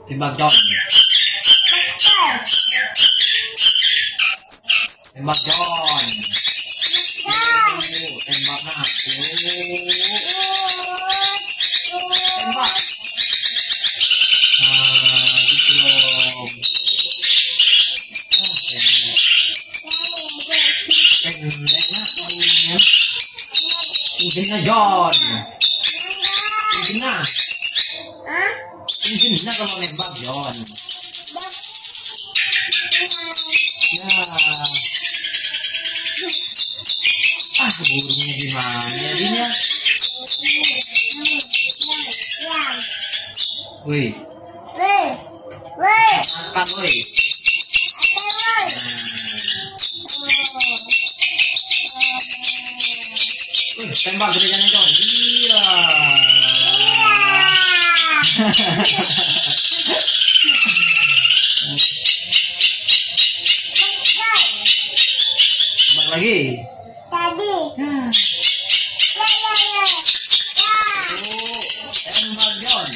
Tembak John. Tembak John. Tembak nak. Tembak. Gitu loh. Pendek nak. Ujungnya John. Ujungnya. Ujungnya kalau nembak John. Ya. Burungnya gimana jadinya? Wih. Makan wih. Tembak gerejannya John. Iya. Tembak lagi. Tadi. Tembak John.